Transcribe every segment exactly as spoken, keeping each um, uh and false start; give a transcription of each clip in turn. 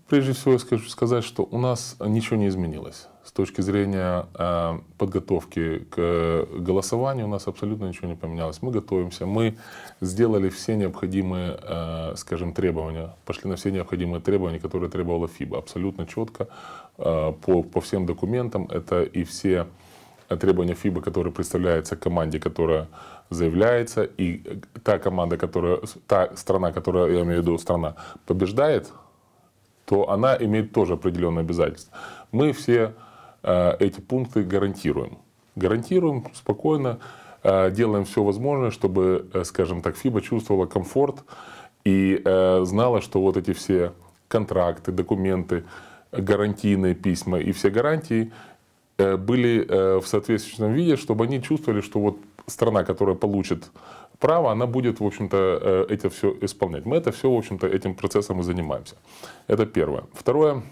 Прежде всего, я скажу сказать, что у нас ничего не изменилось. С точки зрения э, подготовки к голосованию у нас абсолютно ничего не поменялось. Мы готовимся, мы сделали все необходимые, э, скажем, требования, пошли на все необходимые требования, которые требовала ФИБА. Абсолютно четко э, по, по всем документам. Это и все требования ФИБА, которые представляются команде, которая заявляется, и та команда, которая, та страна, которая, я имею в виду, страна побеждает, то она имеет тоже определенные обязательства. Мы все э, эти пункты гарантируем. Гарантируем спокойно, э, делаем все возможное, чтобы, э, скажем так, ФИБА чувствовала комфорт и э, знала, что вот эти все контракты, документы, гарантийные письма и все гарантии э, были э, в соответствующем виде, чтобы они чувствовали, что вот страна, которая получит право, она будет, в общем-то, это все исполнять. Мы это все, в общем-то, этим процессом и занимаемся. Это первое. Второе,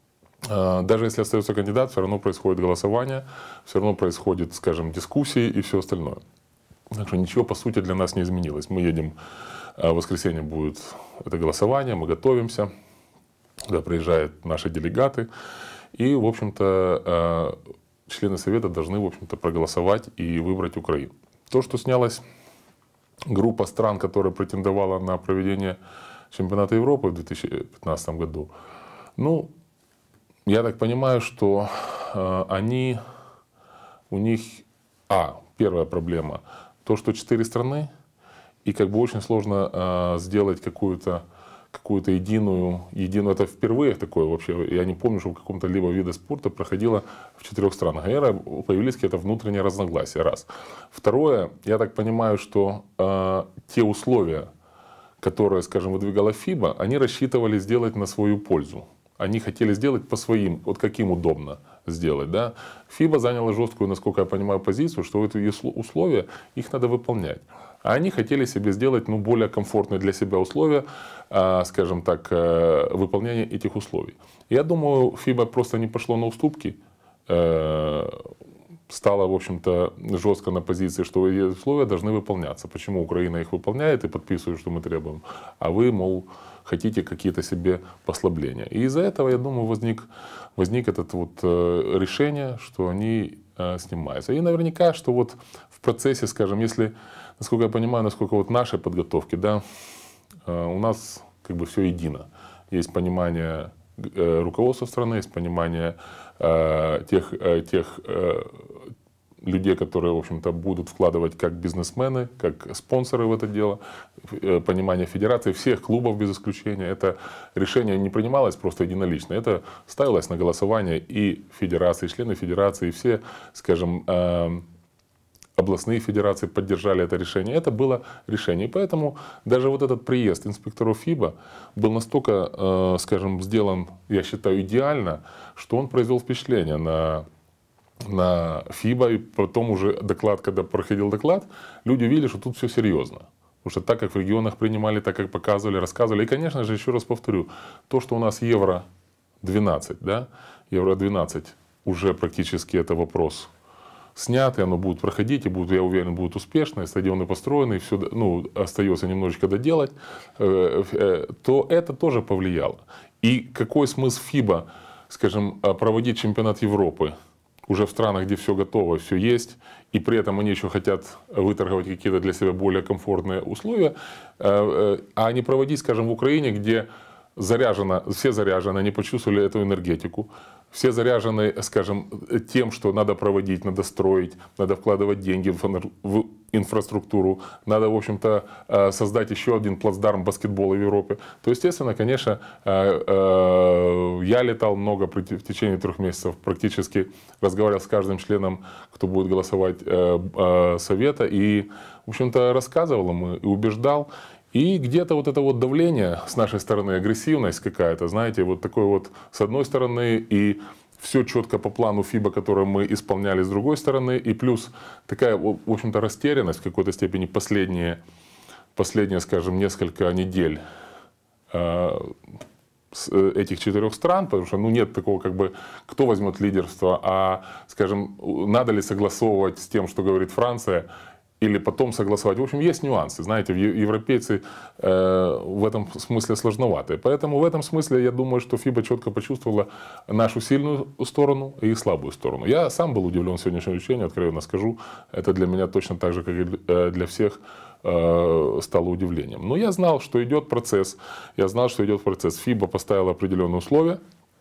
даже если остается кандидат, все равно происходит голосование, все равно происходит, скажем, дискуссии и все остальное. Так что ничего, по сути, для нас не изменилось. Мы едем, в воскресенье будет это голосование, мы готовимся, туда приезжают наши делегаты, и, в общем-то, члены Совета должны, в общем-то, проголосовать и выбрать Украину. То, что снялось группа стран, которая претендовала на проведение чемпионата Европы в две тысячи пятнадцатом году, ну, я так понимаю, что э, они, у них, а, первая проблема, то, что четыре страны, и как бы очень сложно э, сделать какую-то какую-то единую, единую, это впервые такое вообще, я не помню, что в каком-то либо виде спорта проходило в четырех странах. И появились какие-то внутренние разногласия, раз. Второе, я так понимаю, что э, те условия, которые, скажем, выдвигала ФИБА, они рассчитывали сделать на свою пользу. Они хотели сделать по своим, вот каким удобно сделать. Да? ФИБА заняла жесткую, насколько я понимаю, позицию, что эти условия, их надо выполнять. А они хотели себе сделать, ну, более комфортные для себя условия, э, скажем так, э, выполнения этих условий. Я думаю, ФИБА просто не пошло на уступки, э, стала, в общем-то, жестко на позиции, что эти условия должны выполняться. Почему Украина их выполняет и подписывает, что мы требуем, а вы, мол, хотите какие-то себе послабления. И из-за этого, я думаю, возник, возник это вот э, решение, что они э, снимаются. И наверняка, что вот в процессе, скажем, если, насколько я понимаю, насколько вот нашей подготовки, да, э, у нас как бы все едино. Есть понимание э, руководства страны, есть понимание э, тех, э, тех э, людей, которые, в общем-то, будут вкладывать как бизнесмены, как спонсоры в это дело, понимание федерации, всех клубов без исключения. Это решение не принималось просто единолично, это ставилось на голосование и федерации, члены федерации, и все, скажем, областные федерации поддержали это решение. Это было решение. И поэтому даже вот этот приезд инспекторов ФИБА был настолько, скажем, сделан, я считаю, идеально, что он произвел впечатление на на ФИБА, и потом уже доклад, когда проходил доклад, люди видели, что тут все серьезно. Потому что так, как в регионах принимали, так, как показывали, рассказывали. И, конечно же, еще раз повторю, то, что у нас Евро двенадцать, да, Евро двенадцать, уже практически это вопрос снят, и оно будет проходить, и будет, я уверен, будет успешно, и стадионы построены, и все, ну, остается немножечко доделать, то это тоже повлияло. И какой смысл ФИБА, скажем, проводить чемпионат Европы уже в странах, где все готово, все есть, и при этом они еще хотят выторговать какие-то для себя более комфортные условия, а не проводить, скажем, в Украине, где заряжено, все заряжены, они почувствовали эту энергетику, все заряжены, скажем, тем, что надо проводить, надо строить, надо вкладывать деньги в инфраструктуру, надо, в общем-то, создать еще один плацдарм баскетбола в Европе. То, естественно, конечно, я летал много в течение трех месяцев, практически разговаривал с каждым членом, кто будет голосовать Совета, и, в общем-то, рассказывал ему и убеждал. И где-то вот это вот давление с нашей стороны, агрессивность какая-то, знаете, вот такой вот с одной стороны, и все четко по плану ФИБА, который мы исполняли с другой стороны, и плюс такая, в общем-то, растерянность в какой-то степени последние, последние, скажем, несколько недель э, с этих четырех стран, потому что, ну, нет такого, как бы, кто возьмет лидерство, а, скажем, надо ли согласовывать с тем, что говорит Франция, или потом согласовать. В общем, есть нюансы. Знаете, европейцы э, в этом смысле сложноваты. Поэтому в этом смысле я думаю, что ФИБА четко почувствовала нашу сильную сторону и слабую сторону. Я сам был удивлен сегодняшнему решению, откровенно скажу. Это для меня точно так же, как и для всех, э, стало удивлением. Но я знал, что идет процесс. Я знал, что идет процесс. ФИБА поставила определенные условия.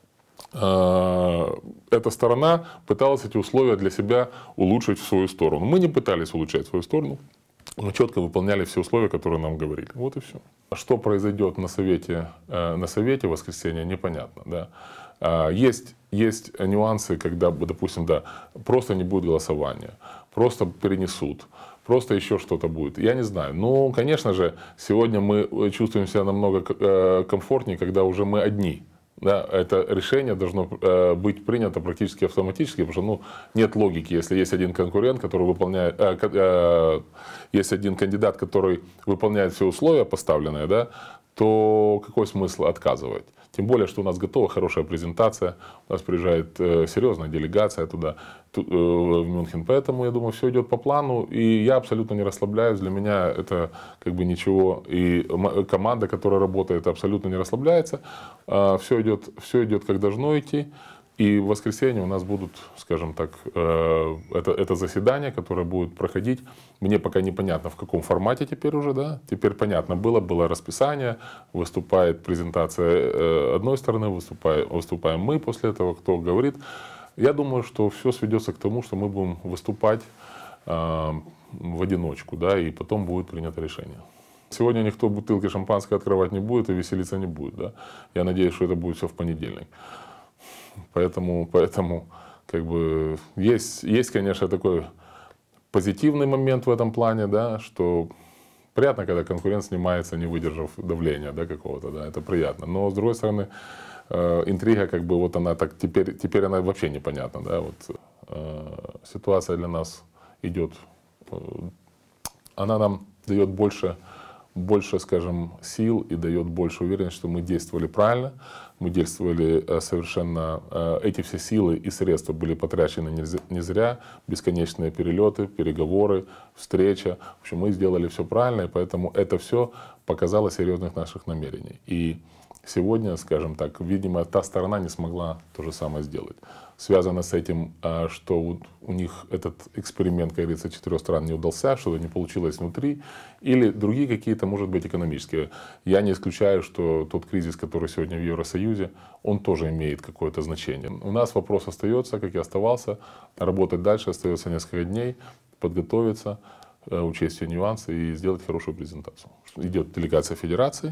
Эта сторона пыталась эти условия для себя улучшить в свою сторону. Мы не пытались улучшать свою сторону. Мы четко выполняли все условия, которые нам говорили. Вот и все. Что произойдет на совете, на совете в воскресенье, непонятно. Да? Есть, есть нюансы, когда, допустим, да, просто не будет голосования, просто перенесут, просто еще что-то будет. Я не знаю. Ну, конечно же, сегодня мы чувствуем себя намного комфортнее, когда уже мы одни. Да, это решение должно э, быть принято практически автоматически, потому что ну, нет логики, если есть один конкурент, который выполняет, э, э, есть один кандидат, который выполняет все условия поставленные, да, то какой смысл отказывать? Тем более, что у нас готова хорошая презентация, у нас приезжает э, серьезная делегация туда, ту, э, в Мюнхен, поэтому я думаю, все идет по плану, и я абсолютно не расслабляюсь, для меня это как бы ничего, и команда, которая работает, абсолютно не расслабляется, э, все идет, все идет как должно идти. И в воскресенье у нас будут, скажем так, э, это, это заседание, которое будет проходить. Мне пока непонятно, в каком формате теперь уже, да. Теперь понятно было, было расписание, выступает презентация э, одной стороны, выступаем, выступаем мы после этого, кто говорит. Я думаю, что все сведется к тому, что мы будем выступать э, в одиночку, да, и потом будет принято решение. Сегодня никто бутылки шампанского открывать не будет и веселиться не будет, да. Я надеюсь, что это будет все в понедельник. Поэтому, поэтому как бы, есть, есть, конечно, такой позитивный момент в этом плане, да, что приятно, когда конкурент снимается, не выдержав давления, да, какого-то, да, это приятно. Но, с другой стороны, э, интрига, как бы, вот она так, теперь, теперь она вообще непонятна, да, вот, э, ситуация для нас идет, э, она нам дает больше, больше, скажем, сил и дает больше уверенности, что мы действовали правильно, мы действовали совершенно, эти все силы и средства были потрачены не зря, бесконечные перелеты, переговоры, встреча. В общем, мы сделали все правильно, и поэтому это все показало серьезных наших намерений. И сегодня, скажем так, видимо, та сторона не смогла то же самое сделать. Связано с этим, что у них этот эксперимент, как говорится, четырех стран не удался, что-то не получилось внутри, или другие какие-то, может быть, экономические. Я не исключаю, что тот кризис, который сегодня в Евросоюзе, он тоже имеет какое-то значение. У нас вопрос остается, как и оставался, работать дальше, остается несколько дней, подготовиться, учесть все нюансы и сделать хорошую презентацию. Идет делегация Федерации.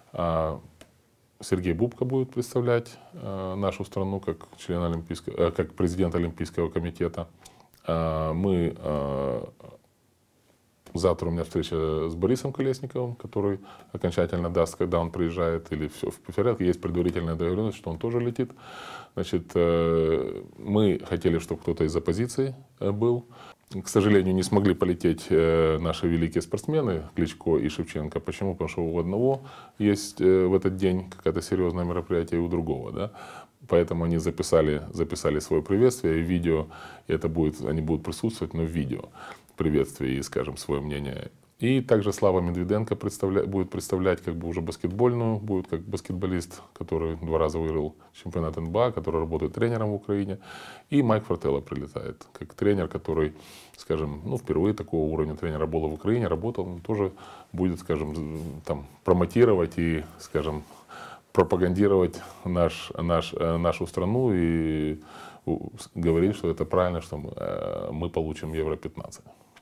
Сергей Бубка будет представлять э, нашу страну как, член Олимпийского, э, как президент Олимпийского комитета. Э, мы, э, завтра у меня встреча с Борисом Колесниковым, который окончательно даст, когда он приезжает, или все в порядке. Есть предварительная договоренность, что он тоже летит. Значит, э, мы хотели, чтобы кто-то из оппозиции был. К сожалению, не смогли полететь наши великие спортсмены Кличко и Шевченко. Почему? Потому что у одного есть в этот день какое-то серьезное мероприятие, и у другого. Да? Поэтому они записали, записали свое приветствие, и видео, и это будет, они будут присутствовать, но в видео приветствие и, скажем, свое мнение. И также Слава Медведенко представля, будет представлять как бы уже баскетбольную, будет как баскетболист, который два раза выиграл чемпионат эн бэ а, который работает тренером в Украине. И Майк Фрателло прилетает как тренер, который, скажем, ну, впервые такого уровня тренера был в Украине, работал, он тоже будет, скажем, там, промотировать и, скажем, пропагандировать наш, наш, нашу страну и говорить, что это правильно, что мы, мы получим Евро пятнадцать.